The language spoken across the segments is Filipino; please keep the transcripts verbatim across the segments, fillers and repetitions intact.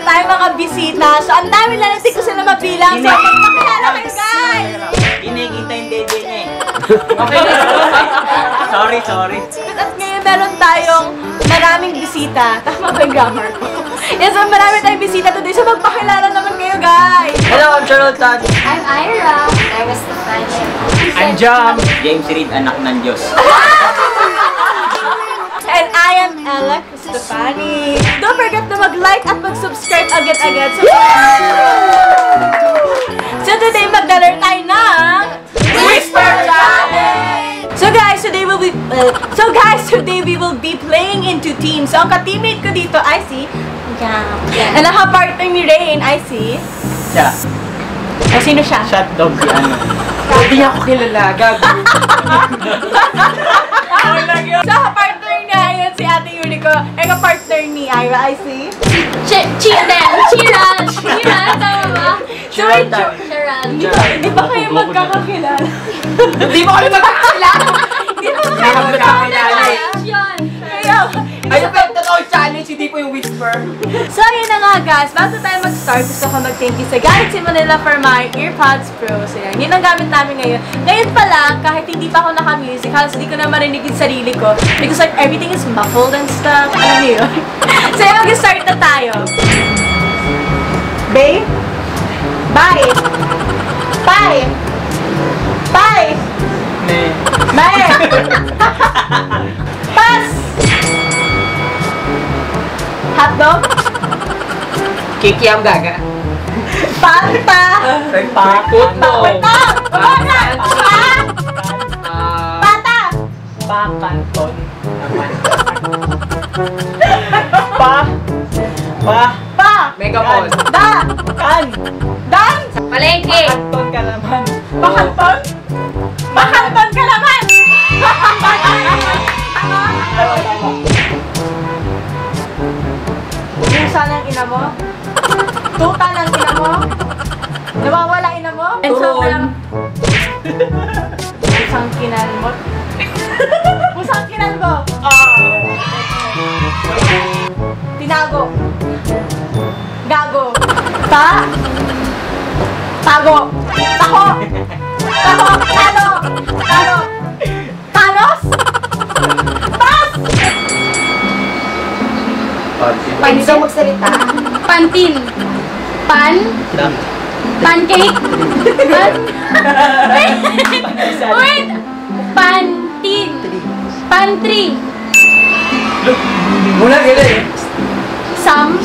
tayong mga bisita. So, ang dami na natin ko sila mabilang. So, magpakilala kayo, guys! Inikita yung dede niya eh. Okay, sorry, sorry. At ngayon, meron tayong maraming bisita. Tama ba yung grammar ko? Yes, so marami tayong bisita today. So, magpakilala naman kayo, guys! Hello, I'm Charlotte Tad. I'm Ira. I'm Estefania. I'm Jam. James Reed, anak ng Diyos. And I am Ella Estefani. Don't forget to mag-like at mag-subscribe agad-agad. So, so today, magdalaro tayo ng Whisper Challenge! So guys, today we'll be uh, So guys, today we will be playing into teams. So ang ka-teammate ko dito, I see. Yeah. And naka-partner ni Rain, I see. Siya. O, sino siya? Shot dog si ano. Hindi niya ako kilala, gabi. So, ka-partner niya, yun si Ate Yuriko. Eh, ka-partner ni Ira, I see. Chiran! Chiran! Chiran! Tama ba? Chiran! Chiran! Hindi ba kayo magkakakilala? Hindi mo kami magkakilala! Hindi ba Hindi kayo kami magkakilala eh. Yun! Kaya, Ayun pa yung totoong challenge, hindi po yung whisper. so, yun na nga guys. Bago tayo mag-start, gusto ko mag-thank you sa Galaxy Manila for my EarPods Pro. So, yan. Yun ang gamit namin ngayon. Ngayon pa lang, kahit hindi pa ako naka-music, halos hindi ko na marinig yung sarili ko. Because like, everything is muffled and stuff. Alam niyo yun? So, yun, mag-start na tayo. Babe? Bye! Bye! Bye! Ne. Bye! Pass! Hotdog? Kikiam gaga. Panta! Puto. Panta! Panta! Ah, Pata! Pa-kanton. Pa. Pa. Pa! Megapon. Da! Kan. Dan! Palengke! Kanton ka naman. Pakanton? Pakanton ka naman! Pusa ng ina mo? Tuta ng ina mo? Nawawala ina mo? Turon. Pusang kinal mo? Pusang kinal mo? Tinago. Gago. Ta? Tago. Tako. Tako. Talo. Talo. Talos? Tas! Pwede daw magsalita. Pantin. Pan. Pancake. Pan. Wait! Pantin. Pantry. Mula gila eh. Sams.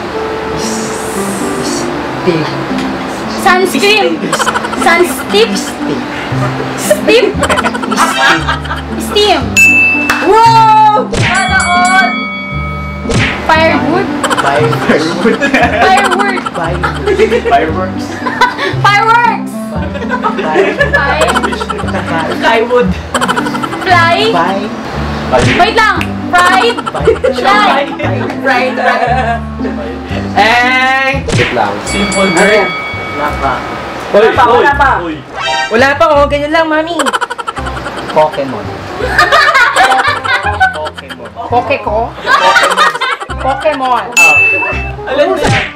Sunscreen. Sunstips. Stip. Steam. Wow! Sana all! Firewood. Firewood. Firewood. Fireworks. Fireworks. Fire. Skywood. Fly. Bye. Wait lang. Fried. Fly. Right, right. Eh, wait lang. Simple girl. Napa. Wala pa, wala pa. Uy. Wala pa, oh, ganyan lang, mami. Pokemon. Pokemon. Poke ko. Pokemon. Alam mo na.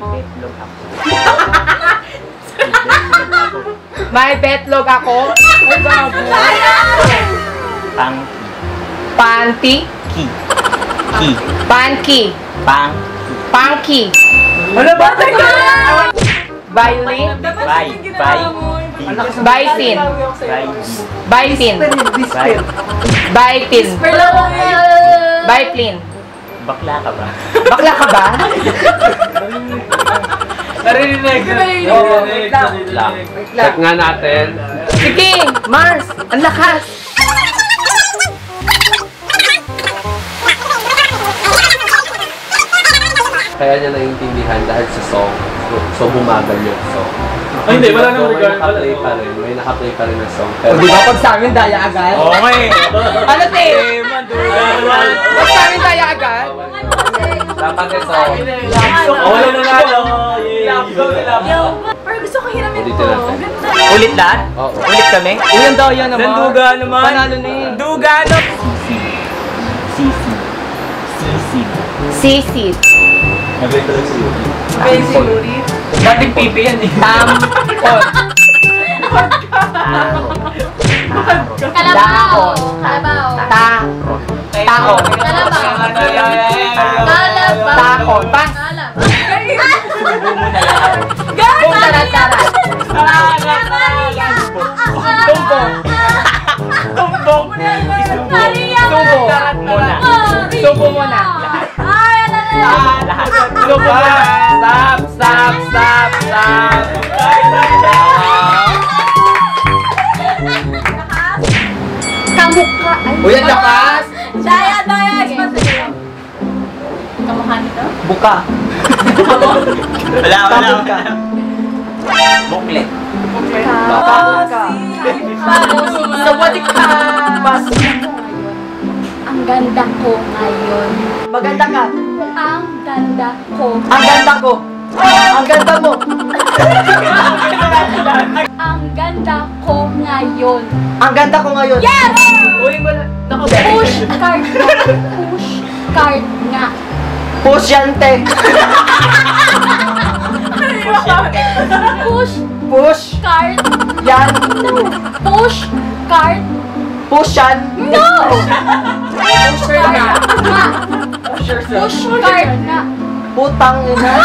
May betlog ako. Ay, bago. Pang. Panty. Ki. Ki. Panky. Pang. Panky. Ano ba? Violin. Bye. Bye. Baitin. Bye. Baitin. Bye. Baitin. Bye. Baitin. Bakla ka ba? Bakla ka ba? Narinig. Oo, wait lang. Check nga natin. Sige, Mars. Ang lakas. Kaya niya naiintindihan dahil sa song. So, so bumagal yung song. Ay, hindi. Wala nang May regard. nakaplay pa rin. May nakaplay pa rin na song. O, Pero di ba pag sa amin, daya agad? Oo nga eh. Ano, te? Mandulan. Pag sa amin, daya agad? dapat ito. Oh, wala na nga. Yo, pero gusto ko hiramin Ulit ko. natin. Ganda. Ulit lahat? Oo. Ulit kami? Uy, ang daya naman. Nanduga naman. Panalo na eh. Duga no. Sisi. Sisi. Sisi. Sisid. Nabay talaga sa'yo. Bensiluri. Dating pipi yan eh. Tampon. Kalabaw. Kalabaw. Ta. Tao. Kalabaw. Kalabaw. Kalabaw. Takon. Pas. Kalabaw. Bung tarat-tarat. Tumbong. Tumbong. Maria. Tumbong. Muna. Tumbong muna. Ay, ala na. Lahat. Tumbong muna. Stop, stop, stop, stop. Kamukha. Ay. Uy, ang lakas. Daya, daya, explain. Kamukha nito? Buka. Wala, wala. Tabog ka. Buklet. Tabog ka. Sawadik ka. Pas. Ang ganda ko ngayon. Maganda ka. Ang ganda ko. Ang ganda ko. Ang ganda mo. Ang ganda ko ngayon. Ang ganda ko ngayon. Yes! Uy, wala. Naku, Push card nga. Push card nga. Push yan, te. Push Push. card. Yan. Push card. Push yan. No! Push card nga. Push card nga. Putang ina.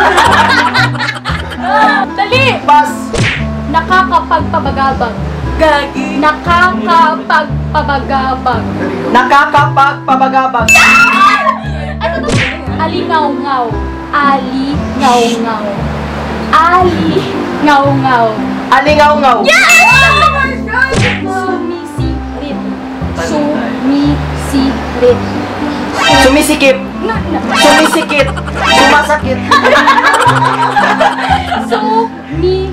Dali! Pas. Nakakapagpabagabag. Gagi. Nakakapagpabagabag. Nakakapagpabagabag. Ano to? Alingaw-ngaw. Alingaw-ngaw. Alingaw-ngaw. Alingaw-ngaw. Sumisirit. Sumisirit. Sumisikip. Na- na- Sumisikit. Sumasakit. Sumi.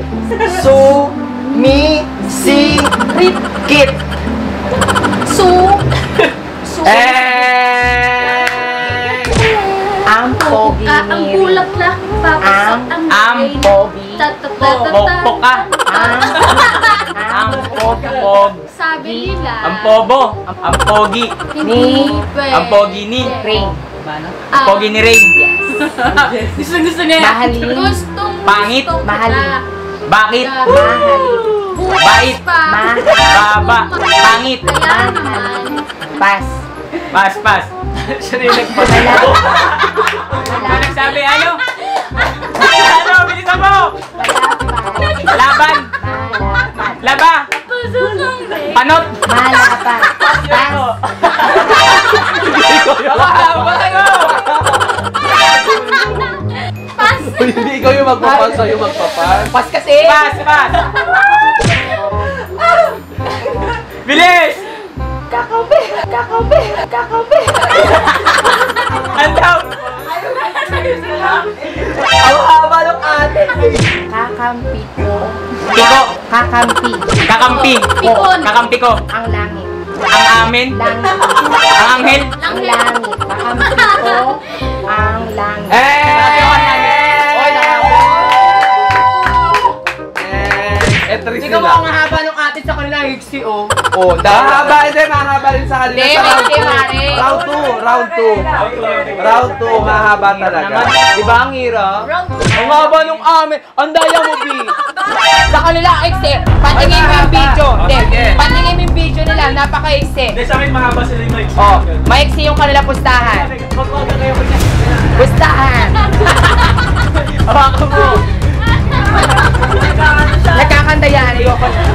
Sumisikit. Kit. Su. Su. Eh. Ang pogi Ah, ang ni bulaklak. Papasok ang Ang brain. pogi. Ta-ta-ta-ta-ta. Pokpok ka. Ang pokpog. Sabi nila. Ang pobo. Ang pogi. Hindi pwede. Ang pogi ni Ring. Ah, Pogi ni Ray. Gusto, gusto niya. Mahalin. Gustong Pangit. gusto Mahalin. kita. Bakit? Mahalin. Bait. Pa. Baba. Pangit. Kaya naman. Pas. Pas, pas. Siya na yung nagpapala. Ano nagsabi? Ano? Ano? Bilisan mo! Laban! Laba! Panot! Malapan. Pas. Pas. Hindi ikaw yung magpapas, sa'yo magpapas. Pas kasi. Pas! Pas! Bilis! Kakampi. Kakampi. Kakampi. Andaw! Ang haba ng ate. Kakampi ko. Piko! Kakampi. Kakampi! Pikon. Kakampi ko! Ang langit. Ang amin! Langit. Ang anghel! Ang langit. Kakampi ko. Ang langit. Eh! Oy, nakaka- Eh, eto rin Hindi ka mo sila. ang haba ng ate sa kanila, Ixi, oh. Oh, mahaba, hindi, mahaba rin sa kanila. Hindi, Sa round hindi, two. mare. Round two, round two. Round two, mahaba talaga. Di ba ang hirap? Ang haba nung amin. Ang daya mo, B. Sa kanila, Ixi. Patingin mo yung video. Hindi, sige. patingin mo yung video nila. Napaka-Ixi. Sa amin mahaba sila yung mic. Oh, maiksi yung kanila pustahan. Pustahan. Hawakan mo. Nagkakanta yan. Ayoko na.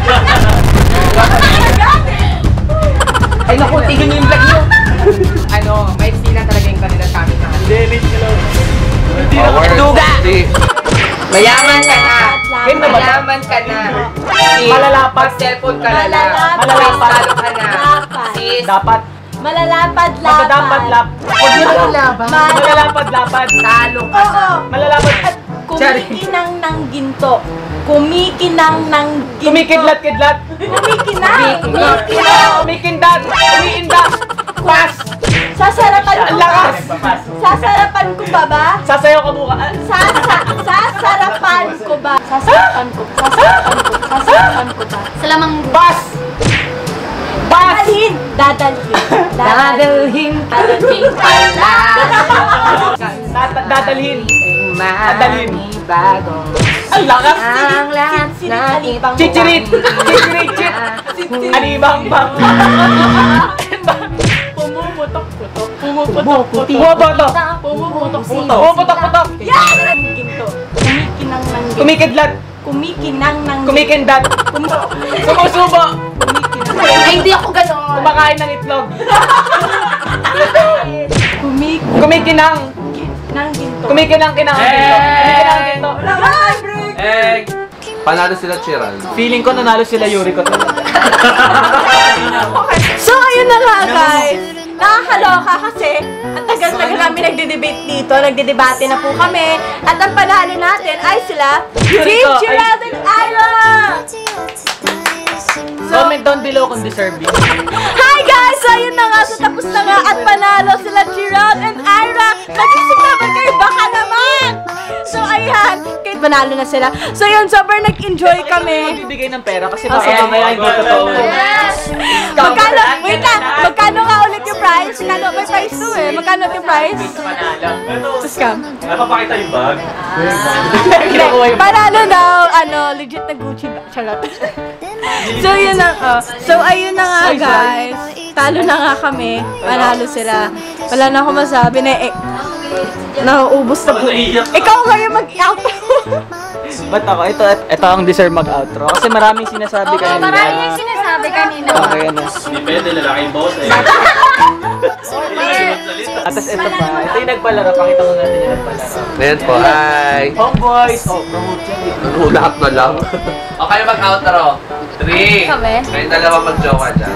Ay naku, tigil niyo yung vlog niyo. Ano, maiksi lang talaga yung kanila sa amin. Power. Duga! Hindi. Mayaman ka na. Game na ba? Mayaman ka na. Malalapat. Cellphone ka na lang. Malalapat. Malalapat ka na. Dapat. Sis. Dapat. Malalapad-lapad. Magdadapat-lap. Huwag niyo lalaban. Malalapad-lapad. Talo ka na. Oo. Malalapad. At kumikinang ng ginto. Kumikinang ng ginto. Kumikidlat-kidlat. Kumikinang. Kumikinang. Kumikindat. Kumiindat. Pas. Sasarapan ko Ang ba? lakas. Sasarapan ko ba ba? Sasayaw ka buka. Sasa, sasarapan ko ba? Sasarapan ko. Sasarapan ko. Sasarapan ko ba? Salamang Pas. Pas. Dadalhin. Dadalhin. Dadalhin Dadalhin pala. Dad- Dadalhin. Manibagong ang lakas! ang lahat natin pang Chichirit! Chichirit! Chit! Anibang bang! Pumuputok-putok. Pumuputok-putok. Pumuputok! Pumuputok-putok. Pumuputok-putok! Yan! Ginto. Kumikinang ng ginto. Kumikidlat! Kumikinang ng Kumikindat! Kum- Sumusubo! Ay, hindi ako ganon. Kumakain ng itlog! Kumik Kumikinang! ng ginto. Kumikinang kinang ang ginto! Kumikinang ang ginto! Eh, panalo sila Chiral. Feeling ko nanalo sila Yuri ko talaga. So, ayun na nga, guys. Nakakaloka kasi ang tagal-tagal namin nagde-debate dito. Nagde-debate na po kami. At ang panalo natin ay sila Team Yuriko, ay- Gerald and Ira! Comment down below kung deserving. Hi guys! So, ayun na nga. So, tapos na nga at panalo sila Gerald and Ira. Mag-isip naman kayo, baka naman! So, ayan. Kahit panalo na sila. So, yun. Sobrang nag-enjoy kami. Magbibigay ng pera kasi Oh, baka sige. mamaya hindi totoo. Yes! Magkano? Wait lang. Magkano nga ulit yung price? Magkano? May price to eh. Magkano yung price? Sa scam. Napapakita yung bag. Kinukuha yung Panalo daw, ano, legit na Gucci bag. Charot. So, yun na, oh. So, ayun na nga, guys. Talo na nga kami. Panalo sila. Wala na ako masabi na, eh, nauubos na po. Ikaw kayo mag-out. Ba't ako? Ito, ito ang deserve mag-outro. Kasi maraming sinasabi Oo, kanina. marami yung sinasabi kanina. Okay, ano. Depende, lalaki yung boss eh. At tas ito pa. Ito yung nagpalaro. Pakita ko natin yung nagpalaro. Ayan po, hi! Homeboys! Oh, promote yan. Oh, lahat na lang. Okay, mag-outro. Three. Kami? Kayo dalawa mag-jowa dyan.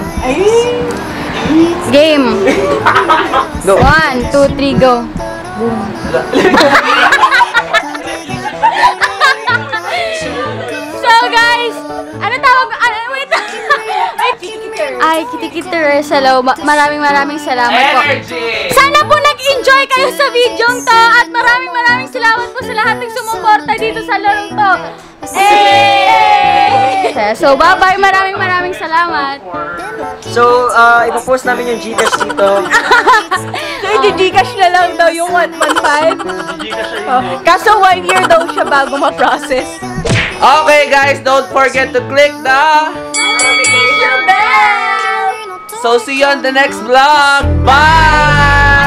Game. Go. One, two, three, go. So, guys, ano tawag? Ano, wait. Ay, kitikiter. Hello. Ma- maraming maraming salamat po. Energy! Sana po nag-enjoy kayo sa video to at maraming maraming salamat po sa lahat ng sumuporta dito sa larong to. Eh! So, bye-bye. Maraming maraming salamat. So, uh, ipopost namin yung Gcash dito. So, i-Gcash na lang daw yung one point five. Oh, kaso one year daw siya bago ma-process. Okay guys, don't forget to click the... Notification bell! So see you on the next vlog. Bye!